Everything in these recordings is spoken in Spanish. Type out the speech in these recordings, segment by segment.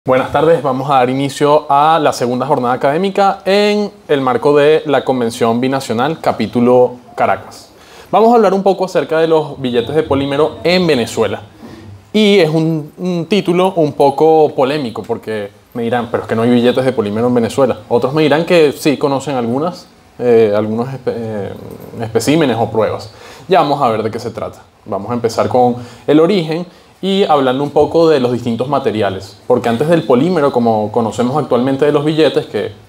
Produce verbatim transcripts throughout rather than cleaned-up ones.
Buenas tardes, vamos a dar inicio a la segunda jornada académica en el marco de la Convención Binacional, capítulo Caracas. Vamos a hablar un poco acerca de los billetes de polímero en Venezuela. Y es un, un título un poco polémico porque me dirán, pero es que no hay billetes de polímero en Venezuela. Otros me dirán que sí conocen algunas, eh, algunos espe eh, especímenes o pruebas. Ya vamos a ver de qué se trata. Vamos a empezar con el origen y hablando un poco de los distintos materiales, porque antes del polímero, como conocemos actualmente de los billetes, que es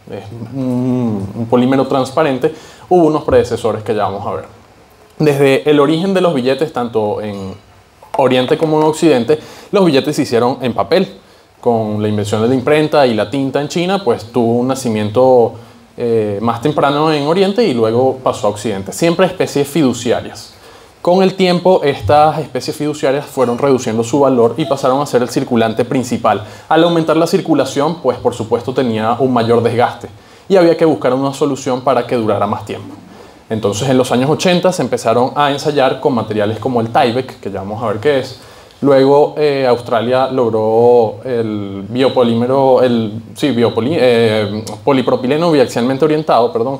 un, un polímero transparente, hubo unos predecesores que ya vamos a ver. Desde el origen de los billetes, tanto en Oriente como en Occidente, los billetes se hicieron en papel. Con la invención de la imprenta y la tinta en China, pues tuvo un nacimiento eh, más temprano en Oriente y luego pasó a Occidente. Siempre especies fiduciarias. Con el tiempo, estas especies fiduciarias fueron reduciendo su valor y pasaron a ser el circulante principal. Al aumentar la circulación, pues por supuesto tenía un mayor desgaste y había que buscar una solución para que durara más tiempo. Entonces, en los años ochenta se empezaron a ensayar con materiales como el Tyvek, que ya vamos a ver qué es. Luego, eh, Australia logró el biopolímero, el sí, biopoli, eh, polipropileno biaxialmente orientado, perdón,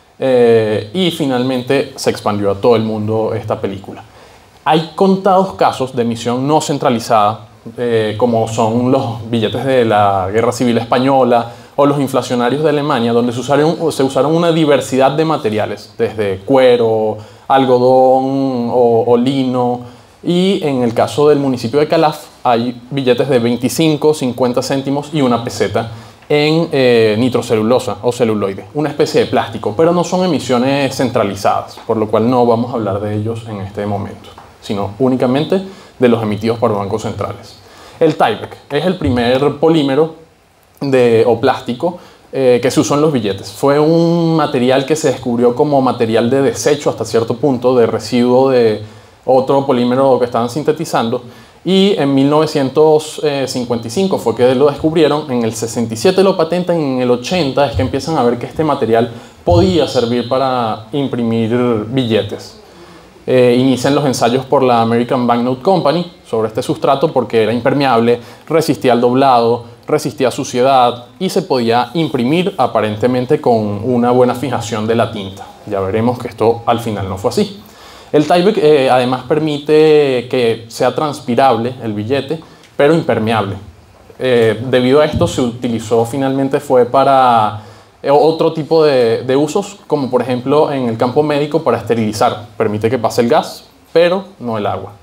Eh, y finalmente se expandió a todo el mundo esta película. Hay contados casos de emisión no centralizada, eh, como son los billetes de la Guerra Civil Española o los inflacionarios de Alemania, donde se usaron, se usaron una diversidad de materiales, desde cuero, algodón o, o lino. Y en el caso del municipio de Calaf hay billetes de veinticinco, cincuenta céntimos y una peseta en eh, nitrocelulosa o celuloide, una especie de plástico, pero no son emisiones centralizadas, por lo cual no vamos a hablar de ellos en este momento, sino únicamente de los emitidos por bancos centrales. El Tyvek es el primer polímero de, o plástico eh, que se usó en los billetes. Fue un material que se descubrió como material de desecho hasta cierto punto, de residuo de otro polímero que estaban sintetizando. Y en mil novecientos cincuenta y cinco fue que lo descubrieron, en el sesenta y siete lo patentan, en el ochenta es que empiezan a ver que este material podía servir para imprimir billetes. Eh, inician los ensayos por la American Banknote Company sobre este sustrato porque era impermeable, resistía al doblado, resistía a suciedad y se podía imprimir aparentemente con una buena fijación de la tinta. Ya veremos que esto al final no fue así. El Tyvek eh, además permite que sea transpirable el billete, pero impermeable. Eh, debido a esto se utilizó finalmente fue para eh, otro tipo de, de usos, como por ejemplo en el campo médico para esterilizar. Permite que pase el gas, pero no el agua.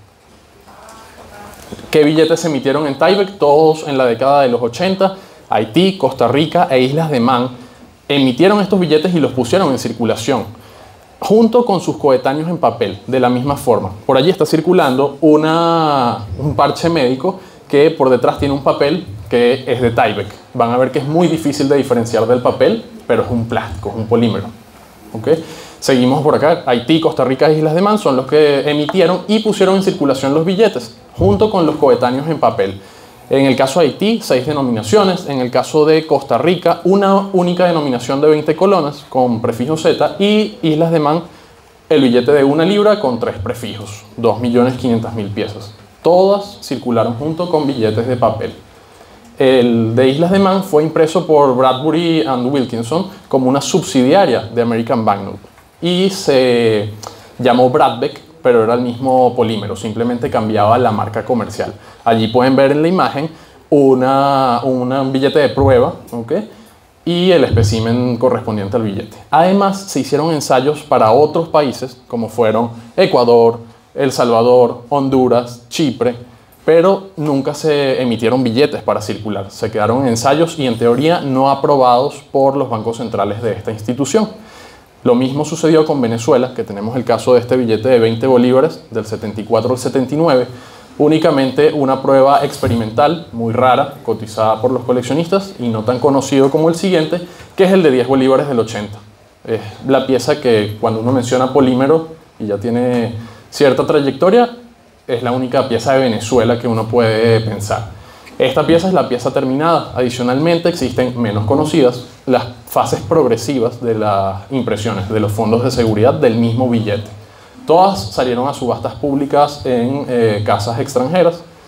¿Qué billetes se emitieron en Tyvek? Todos en la década de los ochenta. Haití, Costa Rica e Islas de Man emitieron estos billetes y los pusieron en circulación, junto con sus coetáneos en papel, de la misma forma. Por allí está circulando una, un parche médico que por detrás tiene un papel que es de Tyvek. Van a ver que es muy difícil de diferenciar del papel, pero es un plástico, es un polímero. ¿Okay? Seguimos por acá. Haití, Costa Rica e Islas de Man son los que emitieron y pusieron en circulación los billetes, junto con los coetáneos en papel. En el caso de Haití, seis denominaciones. En el caso de Costa Rica, una única denominación de veinte colonas con prefijo Z. Y Islas de Man, el billete de una libra con tres prefijos, dos millones quinientas mil piezas. Todas circularon junto con billetes de papel. El de Islas de Man fue impreso por Bradbury and Wilkinson como una subsidiaria de American Banknote. Y se llamó Bradbeck, pero era el mismo polímero, simplemente cambiaba la marca comercial. Allí pueden ver en la imagen una, una, un billete de prueba, ¿okay? Y el espécimen correspondiente al billete. Además, se hicieron ensayos para otros países, como fueron Ecuador, El Salvador, Honduras, Chipre, pero nunca se emitieron billetes para circular. Se quedaron en ensayos y en teoría no aprobados por los bancos centrales de esta institución. Lo mismo sucedió con Venezuela, que tenemos el caso de este billete de veinte bolívares del setenta y cuatro al setenta y nueve, únicamente una prueba experimental muy rara, cotizada por los coleccionistas y no tan conocido como el siguiente, que es el de diez bolívares del ochenta. Es la pieza que cuando uno menciona polímero y ya tiene cierta trayectoria, es la única pieza de Venezuela que uno puede pensar. Esta pieza es la pieza terminada. Adicionalmente existen menos conocidas las fases progresivas de las impresiones de los fondos de seguridad del mismo billete. Todas salieron a subastas públicas en eh, casas extranjeras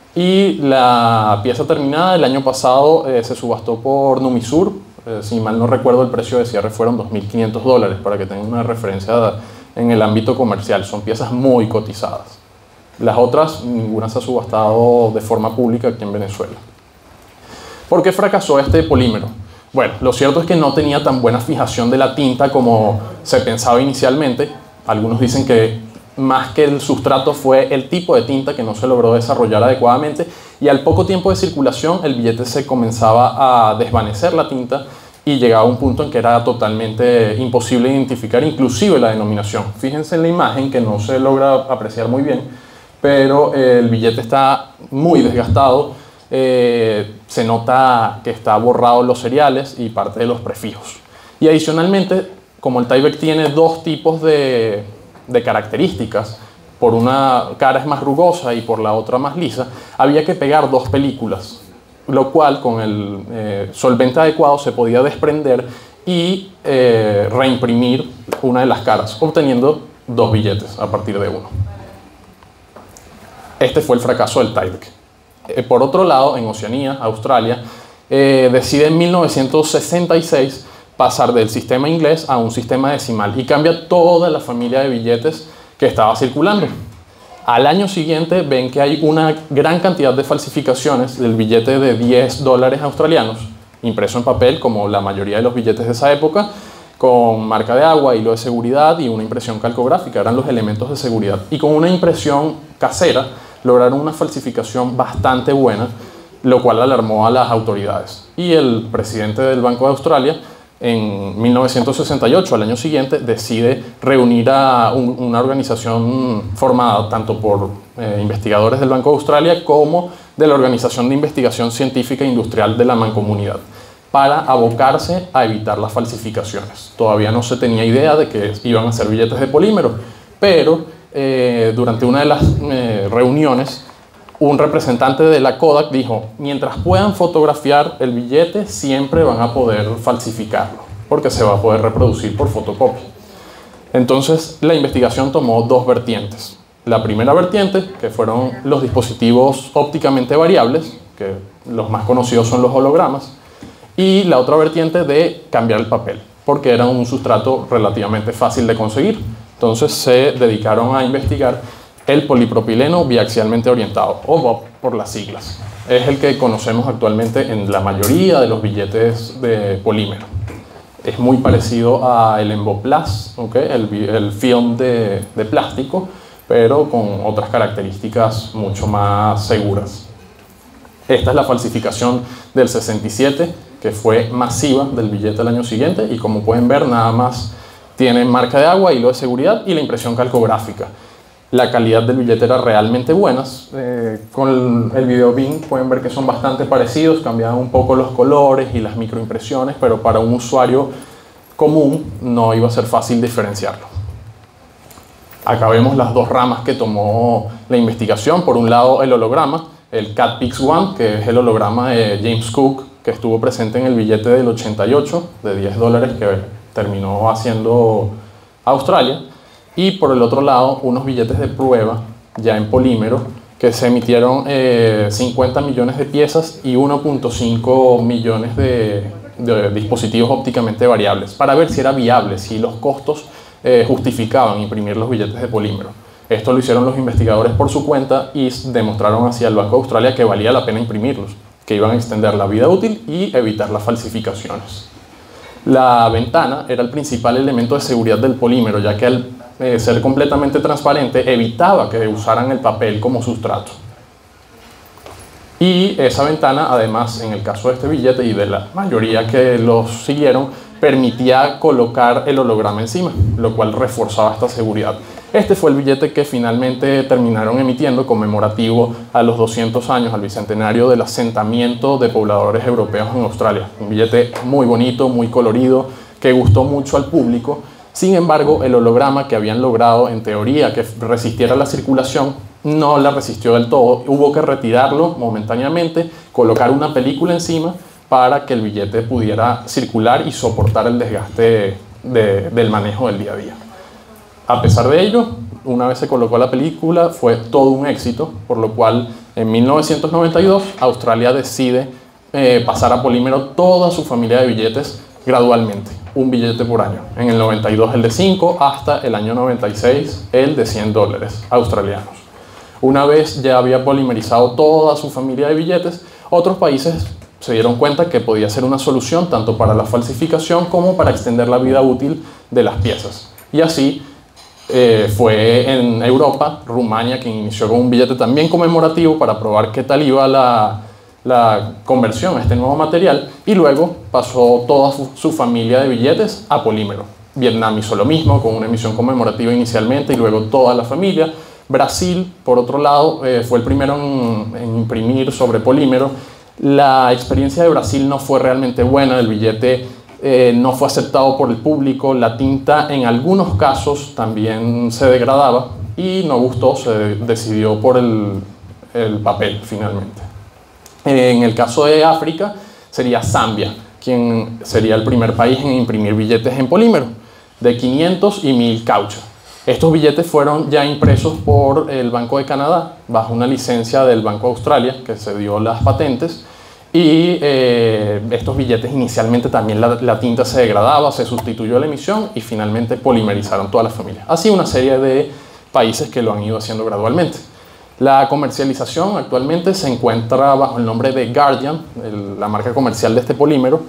Y la pieza terminada el año pasado eh, se subastó por Numisur. Eh, si mal no recuerdo, el precio de cierre fueron dos mil quinientos dólares, para que tengan una referencia en el ámbito comercial. Son piezas muy cotizadas. Las otras, ninguna se ha subastado de forma pública aquí en Venezuela. ¿Por qué fracasó este polímero? Bueno, lo cierto es que no tenía tan buena fijación de la tinta como se pensaba inicialmente. Algunos dicen que más que el sustrato fue el tipo de tinta que no se logró desarrollar adecuadamente, y al poco tiempo de circulación el billete se comenzaba a desvanecer la tinta y llegaba a un punto en que era totalmente imposible identificar inclusive la denominación. Fíjense en la imagen, que no se logra apreciar muy bien, pero el billete está muy desgastado. Eh, se nota que está borrado los seriales y parte de los prefijos. Y adicionalmente, como el Tyvek tiene dos tipos de, de características, por una cara es más rugosa y por la otra más lisa, había que pegar dos películas, lo cual con el eh, solvente adecuado se podía desprender y eh, reimprimir una de las caras, obteniendo dos billetes a partir de uno. Este fue el fracaso del Tyvek. Por otro lado, en Oceanía, Australia, eh, decide en mil novecientos sesenta y seis pasar del sistema inglés a un sistema decimal y cambia toda la familia de billetes que estaba circulando. Al año siguiente ven que hay una gran cantidad de falsificaciones del billete de diez dólares australianos, impreso en papel como la mayoría de los billetes de esa época, con marca de agua, hilo de seguridad y una impresión calcográfica, eran los elementos de seguridad. Y con una impresión casera lograron una falsificación bastante buena, lo cual alarmó a las autoridades. Y el presidente del Banco de Australia, en mil novecientos sesenta y ocho, al año siguiente, decide reunir a un, una organización formada tanto por eh, investigadores del Banco de Australia como de la Organización de Investigación Científica e Industrial de la Mancomunidad, para abocarse a evitar las falsificaciones. Todavía no se tenía idea de que iban a ser billetes de polímero, pero Eh, durante una de las eh, reuniones, un representante de la Kodak dijo: mientras puedan fotografiar el billete, siempre van a poder falsificarlo, porque se va a poder reproducir por fotocopia. Entonces, la investigación tomó dos vertientes. La primera vertiente, que fueron los dispositivos ópticamente variables, que los más conocidos son los hologramas, y la otra vertiente de cambiar el papel, porque era un sustrato relativamente fácil de conseguir. Entonces se dedicaron a investigar el polipropileno biaxialmente orientado, o B O P por las siglas. Es el que conocemos actualmente en la mayoría de los billetes de polímero. Es muy parecido al Emboplast, ¿okay? el, el film de, de plástico, pero con otras características mucho más seguras. Esta es la falsificación del sesenta y siete, que fue masiva, del billete al año siguiente, y como pueden ver, nada más tiene marca de agua, hilo de seguridad y la impresión calcográfica. La calidad del billete era realmente buena. Eh, con el, el video Bing pueden ver que son bastante parecidos, cambiaban un poco los colores y las microimpresiones, pero para un usuario común no iba a ser fácil diferenciarlo. Acá vemos las dos ramas que tomó la investigación. Por un lado, el holograma, el Cat Pix One, que es el holograma de James Cook, que estuvo presente en el billete del ochenta y ocho, de diez dólares, que terminó haciendo Australia. Y por el otro lado, unos billetes de prueba, ya en polímero, que se emitieron eh, cincuenta millones de piezas y uno punto cinco millones de, de dispositivos ópticamente variables, para ver si era viable, si los costos eh, justificaban imprimir los billetes de polímero. Esto lo hicieron los investigadores por su cuenta y demostraron hacia el Banco de Australia que valía la pena imprimirlos, que iban a extender la vida útil y evitar las falsificaciones. La ventana era el principal elemento de seguridad del polímero, ya que al eh, ser completamente transparente evitaba que usaran el papel como sustrato. Y esa ventana, además, en el caso de este billete y de la mayoría que los siguieron, permitía colocar el holograma encima, lo cual reforzaba esta seguridad. Este fue el billete que finalmente terminaron emitiendo conmemorativo a los doscientos años, al bicentenario del asentamiento de pobladores europeos en Australia. Un billete muy bonito, muy colorido, que gustó mucho al público. Sin embargo, el holograma que habían logrado, en teoría, que resistiera la circulación, no la resistió del todo. Hubo que retirarlo momentáneamente, colocar una película encima para que el billete pudiera circular y soportar el desgaste de, del manejo del día a día. A pesar de ello, una vez se colocó la película, fue todo un éxito, por lo cual En mil novecientos noventa y dos, Australia decide eh, pasar a polímero toda su familia de billetes gradualmente, un billete por año. En el noventa y dos el de cinco, hasta el año noventa y seis el de cien dólares australianos. Una vez ya había polimerizado toda su familia de billetes, otros países se dieron cuenta que podía ser una solución tanto para la falsificación como para extender la vida útil de las piezas. Y así eh, fue en Europa, Rumania, quien inició con un billete también conmemorativo para probar qué tal iba la, la conversión a este nuevo material, y luego pasó toda su, su familia de billetes a polímero. Vietnam hizo lo mismo, con una emisión conmemorativa inicialmente y luego toda la familia. Brasil, por otro lado, eh, fue el primero en, en imprimir sobre polímero. La experiencia de Brasil no fue realmente buena, el billete eh, no fue aceptado por el público, la tinta en algunos casos también se degradaba y no gustó, se decidió por el, el papel finalmente. En el caso de África sería Zambia, quien sería el primer país en imprimir billetes en polímero, de quinientos y mil caucha. Estos billetes fueron ya impresos por el Banco de Canadá, bajo una licencia del Banco de Australia, que se dio las patentes, y eh, estos billetes inicialmente también la, la tinta se degradaba, se sustituyó la emisión y finalmente polimerizaron toda la familia. Así una serie de países que lo han ido haciendo gradualmente. La comercialización actualmente se encuentra bajo el nombre de Guardian, el, la marca comercial de este polímero,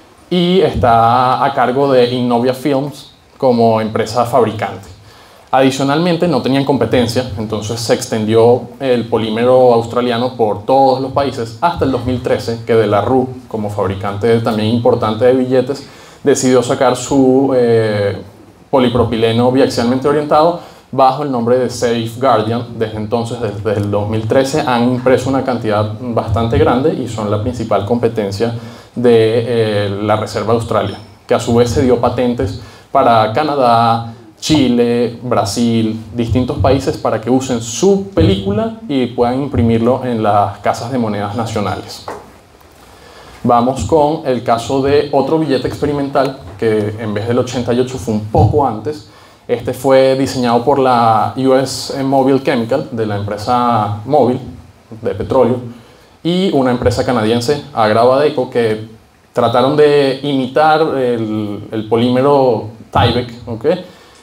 y está a cargo de Innovia Films como empresa fabricante. Adicionalmente, no tenían competencia, entonces se extendió el polímero australiano por todos los países hasta el dos mil trece, que De La Rue, como fabricante también importante de billetes, decidió sacar su eh, polipropileno biaxialmente orientado bajo el nombre de Safe Guardian. Desde entonces, desde el dos mil trece, han impreso una cantidad bastante grande y son la principal competencia de eh, la Reserva de Australia, que a su vez se dio patentes para Canadá, Chile, Brasil, distintos países para que usen su película y puedan imprimirlo en las casas de monedas nacionales. Vamos con el caso de otro billete experimental que en vez del ochenta y ocho fue un poco antes. Este fue diseñado por la U S Mobil Chemical, de la empresa Mobil de petróleo, y una empresa canadiense, Agravadeco, que trataron de imitar el, el polímero Tyvek, ¿okay?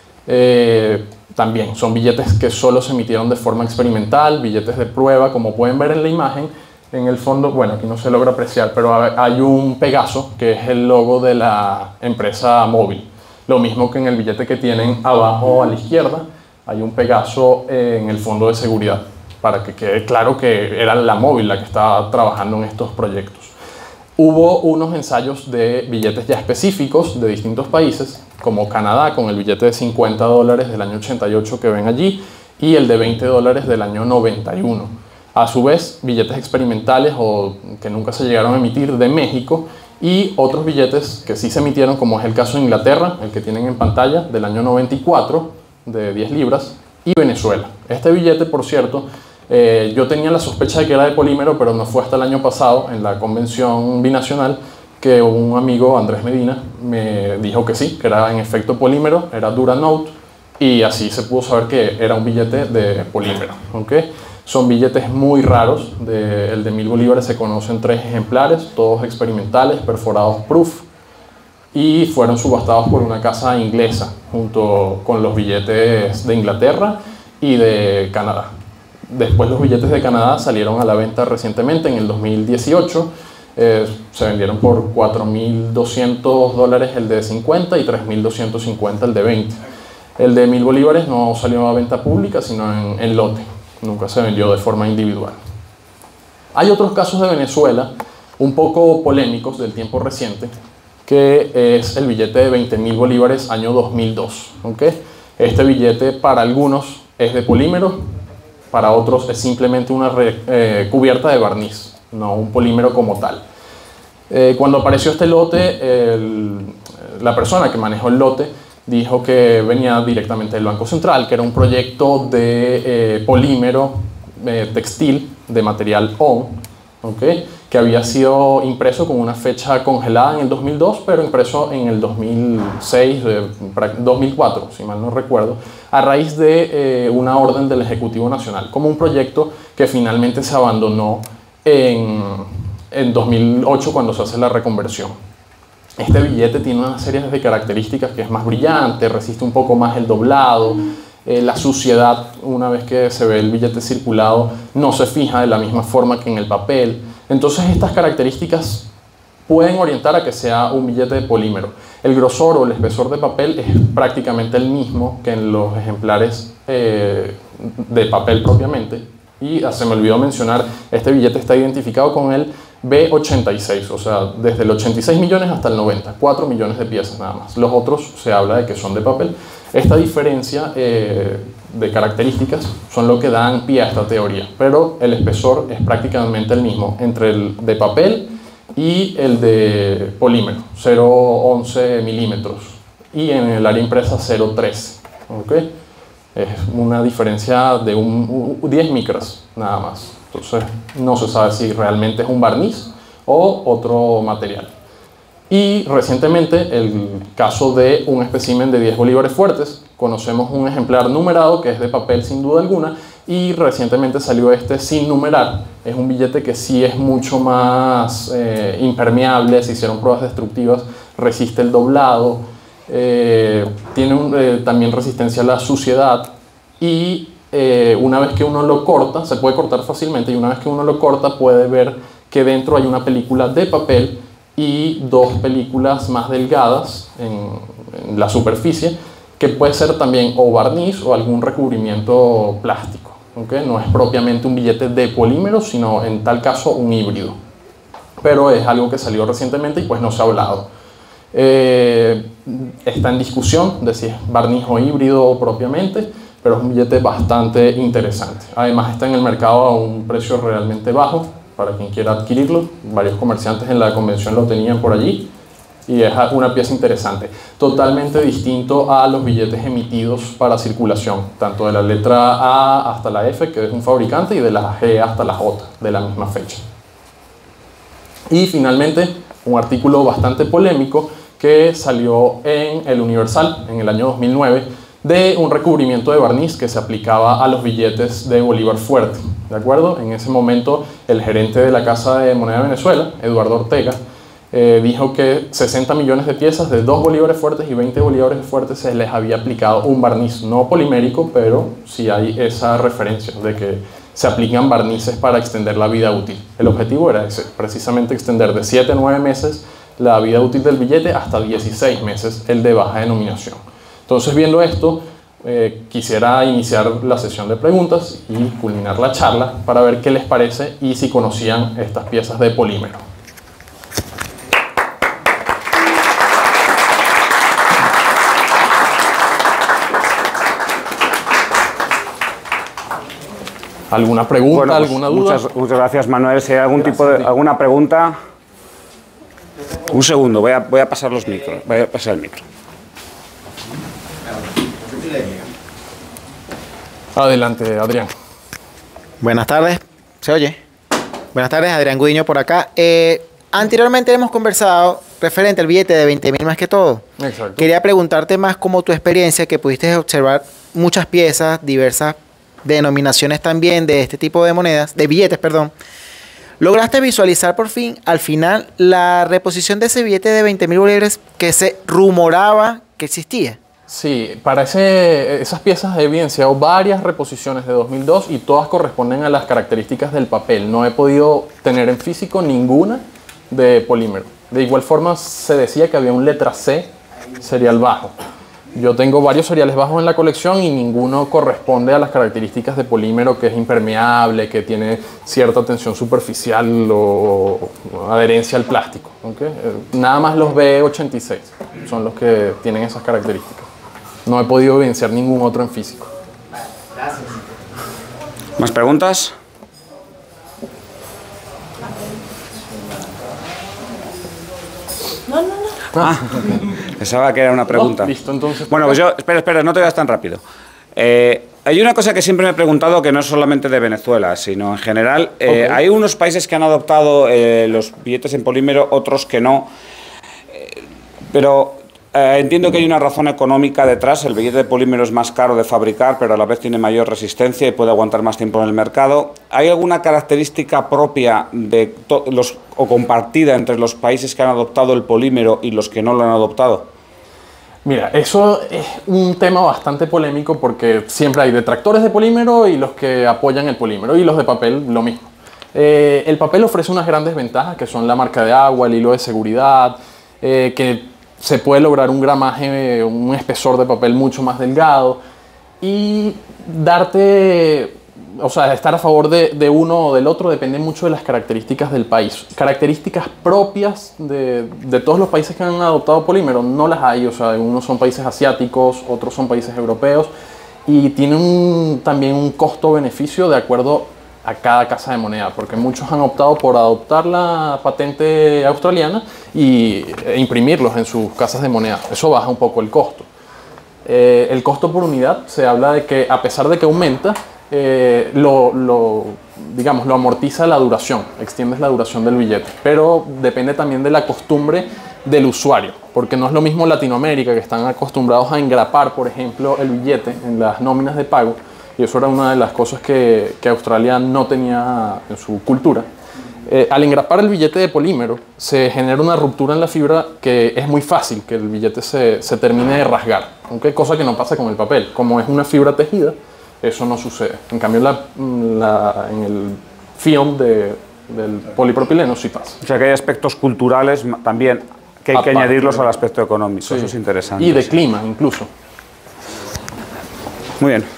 Eh, también son billetes que solo se emitieron de forma experimental, billetes de prueba, como pueden ver en la imagen. En el fondo, bueno, aquí no se logra apreciar, pero hay un Pegaso, que es el logo de la empresa Mobil. Lo mismo que en el billete que tienen abajo a la izquierda, hay un Pegaso en el fondo de seguridad, para que quede claro que era la Mobil la que estaba trabajando en estos proyectos. Hubo unos ensayos de billetes ya específicos de distintos países, como Canadá, con el billete de cincuenta dólares del año ochenta y ocho que ven allí, y el de veinte dólares del año noventa y uno. A su vez, billetes experimentales o que nunca se llegaron a emitir de México, y otros billetes que sí se emitieron, como es el caso de Inglaterra, el que tienen en pantalla, del año noventa y cuatro, de diez libras, y Venezuela. Este billete, por cierto, Eh, yo tenía la sospecha de que era de polímero, pero no fue hasta el año pasado, en la convención binacional, que un amigo, Andrés Medina, me dijo que sí, que era en efecto polímero, era Duranote, y así se pudo saber que era un billete de polímero. ¿Okay? Son billetes muy raros, de, el de mil bolívares se conocen tres ejemplares, todos experimentales, perforados proof, y fueron subastados por una casa inglesa, junto con los billetes de Inglaterra y de Canadá. Después los billetes de Canadá salieron a la venta recientemente, en el dos mil dieciocho. Eh, se vendieron por cuatro mil doscientos dólares el de cincuenta y tres mil doscientos cincuenta el de veinte. El de mil bolívares no salió a venta pública, sino en, en lote. Nunca se vendió de forma individual. Hay otros casos de Venezuela, un poco polémicos del tiempo reciente, que es el billete de veinte mil bolívares año dos mil dos. ¿Okay? Este billete para algunos es de polímero, para otros es simplemente una re, eh, cubierta de barniz, no un polímero como tal. Eh, cuando apareció este lote, el, la persona que manejó el lote dijo que venía directamente del Banco Central, que era un proyecto de eh, polímero eh, textil de material O N, ¿okay? Que había sido impreso con una fecha congelada en el dos mil dos, pero impreso en el dos mil seis, eh, dos mil cuatro, si mal no recuerdo, a raíz de eh, una orden del Ejecutivo Nacional, como un proyecto que finalmente se abandonó en, en dos mil ocho cuando se hace la reconversión. Este billete tiene una serie de características que es más brillante, resiste un poco más el doblado, eh, la suciedad, una vez que se ve el billete circulado, no se fija de la misma forma que en el papel. Entonces estas características pueden orientar a que sea un billete de polímero. El grosor o el espesor de papel es prácticamente el mismo que en los ejemplares eh, de papel propiamente. Y ah, se me olvidó mencionar, este billete está identificado con el B ochenta y seis, o sea, desde el ochenta y seis millones hasta el noventa, cuatro millones de piezas nada más. Los otros se habla de que son de papel. Esta diferencia eh, de características son lo que dan pie a esta teoría, pero el espesor es prácticamente el mismo entre el de papel y el de polímero, cero punto once milímetros, y en el área impresa cero punto trece. ¿Okay? Es una diferencia de un, un, diez micras nada más. Entonces no se sabe si realmente es un barniz o otro material. Y recientemente el caso de un espécimen de diez bolívares fuertes, conocemos un ejemplar numerado que es de papel sin duda alguna, y recientemente salió este sin numerar. Es un billete que sí es mucho más eh, impermeable, se hicieron pruebas destructivas, resiste el doblado, eh, tiene un, eh, también resistencia a la suciedad, y eh, una vez que uno lo corta, se puede cortar fácilmente, y una vez que uno lo corta puede ver que dentro hay una película de papel y dos películas más delgadas en, en la superficie, que puede ser también o barniz o algún recubrimiento plástico. ¿Okay? No es propiamente un billete de polímero, sino en tal caso un híbrido. Pero es algo que salió recientemente y pues no se ha hablado. Eh, está en discusión de si es barniz o híbrido propiamente, pero es un billete bastante interesante. Además está en el mercado a un precio realmente bajo para quien quiera adquirirlo. Varios comerciantes en la convención lo tenían por allí. Y es una pieza interesante, totalmente distinto a los billetes emitidos para circulación, tanto de la letra A hasta la F, que es un fabricante, y de la G hasta la J, de la misma fecha. Y finalmente, un artículo bastante polémico que salió en El Universal en el año dos mil nueve, de un recubrimiento de barniz que se aplicaba a los billetes de Bolívar fuerte. ¿De acuerdo? En ese momento, el gerente de la Casa de Moneda de Venezuela, Eduardo Ortega, Eh, dijo que sesenta millones de piezas de dos bolívares fuertes y veinte bolívares fuertes se les había aplicado un barniz, no polimérico, pero sí hay esa referencia de que se aplican barnices para extender la vida útil. El objetivo era ese, precisamente extender de siete a nueve meses la vida útil del billete hasta dieciséis meses el de baja denominación. Entonces, viendo esto, eh, quisiera iniciar la sesión de preguntas y culminar la charla para ver qué les parece y si conocían estas piezas de polímero. ¿Alguna pregunta, bueno, pues alguna duda? Muchas, muchas gracias, Manuel. Si hay algún Gracias, tipo de sí. alguna pregunta... Un segundo, voy a, voy a pasar los micros. Voy a pasar el micro. Adelante, Adrián. Buenas tardes, ¿se oye? Buenas tardes, Adrián Gudiño por acá. Eh, anteriormente hemos conversado referente al billete de veinte mil más que todo. Exacto. Quería preguntarte más como tu experiencia, que pudiste observar muchas piezas, diversas denominaciones también de este tipo de monedas, de billetes, perdón. ¿Lograste visualizar por fin, al final, la reposición de ese billete de veinte mil bolívares que se rumoraba que existía? Sí, para ese, esas piezas he evidenciado varias reposiciones de dos mil dos y todas corresponden a las características del papel. No he podido tener en físico ninguna de polímero. De igual forma, se decía que había un letra C, serial bajo. Yo tengo varios seriales bajos en la colección y ninguno corresponde a las características de polímero, que es impermeable, que tiene cierta tensión superficial o, o adherencia al plástico. ¿Okay? Nada más los B ochenta y seis son los que tienen esas características. No he podido evidenciar ningún otro en físico. ¿Más preguntas? No, no, no. Ah, pensaba que era una pregunta. Oh, listo, entonces. Bueno, pues yo, espera, espera, no te vayas tan rápido. Eh, hay una cosa que siempre me he preguntado, que no es solamente de Venezuela, sino en general. Eh, Okay. Hay unos países que han adoptado eh, los billetes en polímero, otros que no. Eh, pero Eh, entiendo que hay una razón económica detrás. El billete de polímero es más caro de fabricar, pero a la vez tiene mayor resistencia y puede aguantar más tiempo en el mercado. ¿Hay alguna característica propia de los, o compartida entre los países que han adoptado el polímero y los que no lo han adoptado? Mira, eso es un tema bastante polémico porque siempre hay detractores de polímero y los que apoyan el polímero, y los de papel lo mismo. Eh, el papel ofrece unas grandes ventajas que son la marca de agua, el hilo de seguridad, eh, que se puede lograr un gramaje, un espesor de papel mucho más delgado y darte, o sea, estar a favor de, de uno o del otro depende mucho de las características del país. Características propias de, de todos los países que han adoptado polímero no las hay, o sea, unos son países asiáticos, otros son países europeos y tienen un, también un costo-beneficio de acuerdo a cada casa de moneda, porque muchos han optado por adoptar la patente australiana y e imprimirlos en sus casas de moneda. Eso baja un poco el costo. Eh, el costo por unidad se habla de que a pesar de que aumenta, eh, lo, lo, digamos, lo amortiza la duración, extiendes la duración del billete, pero depende también de la costumbre del usuario, porque no es lo mismo Latinoamérica, que están acostumbrados a engrapar, por ejemplo, el billete en las nóminas de pago, y eso era una de las cosas que, que Australia no tenía en su cultura. Eh, al engrapar el billete de polímero se genera una ruptura en la fibra que es muy fácil que el billete se, se termine de rasgar, ¿okay? Cosa que no pasa con el papel. Como es una fibra tejida, eso no sucede. En cambio, la, la, en el film de, del polipropileno sí pasa. O sea que hay aspectos culturales también que hay que Aparte, añadirlos al aspecto económico. Sí. Eso es interesante. Y de sí. clima, incluso. Muy bien.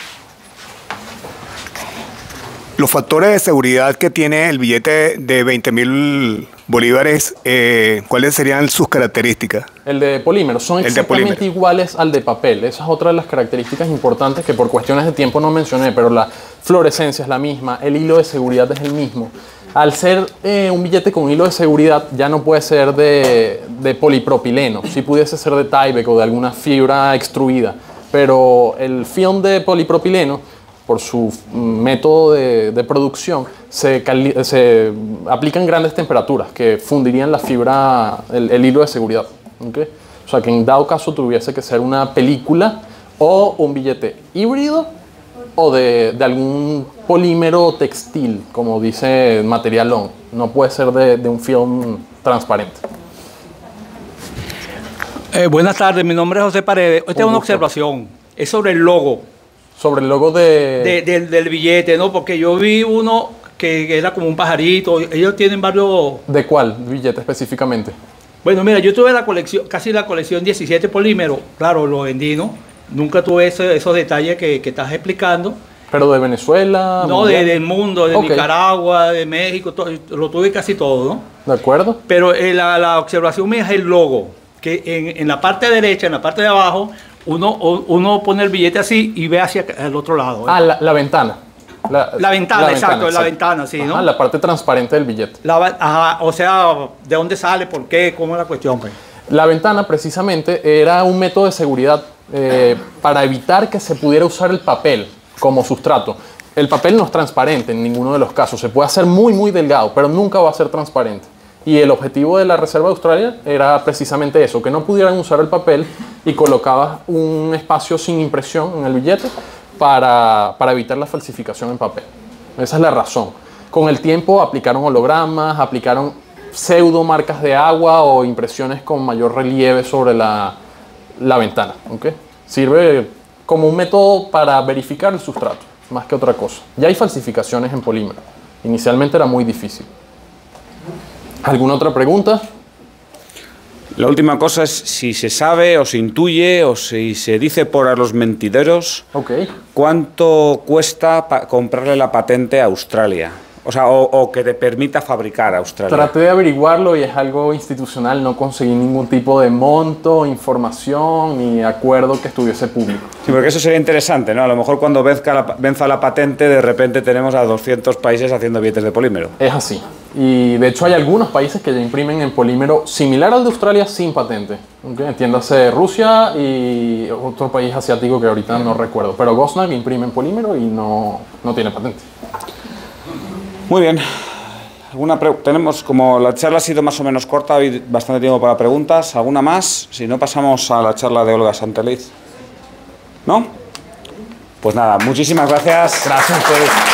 Los factores de seguridad que tiene el billete de veinte mil bolívares, eh, ¿cuáles serían sus características? El de polímero son El de exactamente polímero. iguales al de papel. Esa es otra de las características importantes que por cuestiones de tiempo no mencioné, pero la fluorescencia es la misma, el hilo de seguridad es el mismo. Al ser eh, un billete con hilo de seguridad ya no puede ser de, de polipropileno, sí pudiese ser de Tyvek o de alguna fibra extruida, pero el film de polipropileno, por su método de, de producción, se, cali se aplican grandes temperaturas que fundirían la fibra, el, el hilo de seguridad. ¿Okay? O sea que en dado caso tuviese que ser una película o un billete híbrido o de, de algún polímero textil, como dice Materialón. No puede ser de, de un film transparente. Eh, buenas tardes, mi nombre es José Paredes. Esta es una gusto. observación, es sobre el logo Sobre el logo de... de- del, del billete, ¿no? Porque yo vi uno que, que era como un pajarito. Ellos tienen varios... ¿De cuál billete específicamente? Bueno, mira, yo tuve la colección, casi la colección diecisiete polímeros. Claro, lo vendí, ¿no? Nunca tuve ese- esos detalles que, que estás explicando. ¿Pero de Venezuela? No, mundial? de- del mundo, de Ok. Nicaragua, de México, todo, lo tuve casi todo, ¿no? ¿De acuerdo? Pero eh, la, la observación mía es el logo, que en, en la parte derecha, en la parte de abajo, uno, o- uno pone el billete así y ve hacia el otro lado. ¿eh? Ah, la, la ventana. La, La ventana, exacto, la ventana, sí, ¿no? Ajá, la parte transparente del billete. La va- ajá, o sea, ¿de dónde sale? ¿Por qué? ¿Cómo es la cuestión? Pues? La ventana, precisamente, era un método de seguridad eh, para evitar que se pudiera usar el papel como sustrato. El papel no es transparente en ninguno de los casos. Se puede hacer muy, muy delgado, pero nunca va a ser transparente. Y el objetivo de la Reserva de Australia era precisamente eso, que no pudieran usar el papel y colocabas un espacio sin impresión en el billete para, para evitar la falsificación en papel. Esa es la razón. Con el tiempo aplicaron hologramas, aplicaron pseudo marcas de agua o impresiones con mayor relieve sobre la, la ventana. ¿Okay? Sirve como un método para verificar el sustrato, más que otra cosa. Ya hay falsificaciones en polímero. Inicialmente era muy difícil. ¿Alguna otra pregunta? La última cosa es si se sabe o se intuye o si se dice por a los mentideros Ok. cuánto cuesta pa- comprarle la patente a Australia. O sea, o, o que te permita fabricar a Australia. Traté de averiguarlo y es algo institucional. No conseguí ningún tipo de monto, información ni acuerdo que estuviese público. Sí, porque eso sería interesante, ¿no? A lo mejor cuando venzca la, venza la patente, de repente tenemos a doscientos países haciendo billetes de polímero. Es así. Y de hecho hay algunos países que ya imprimen en polímero similar al de Australia sin patente. ¿Okay? Entiéndase Rusia y otro país asiático que ahorita no recuerdo. Pero Gosnag imprime en polímero y no, no tiene patente. Muy bien. ¿Alguna pre- tenemos, como la charla ha sido más o menos corta, hay bastante tiempo para preguntas. ¿Alguna más? Si no, pasamos a la charla de Olga Santeliz. ¿No? Pues nada, muchísimas gracias. Gracias a ustedes.